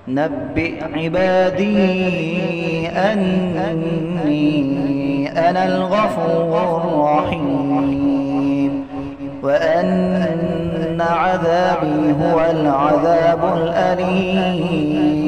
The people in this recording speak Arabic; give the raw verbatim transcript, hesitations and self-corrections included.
نبئ عبادي أني أنا الغفور الرحيم وأن عذابي هو العذاب الأليم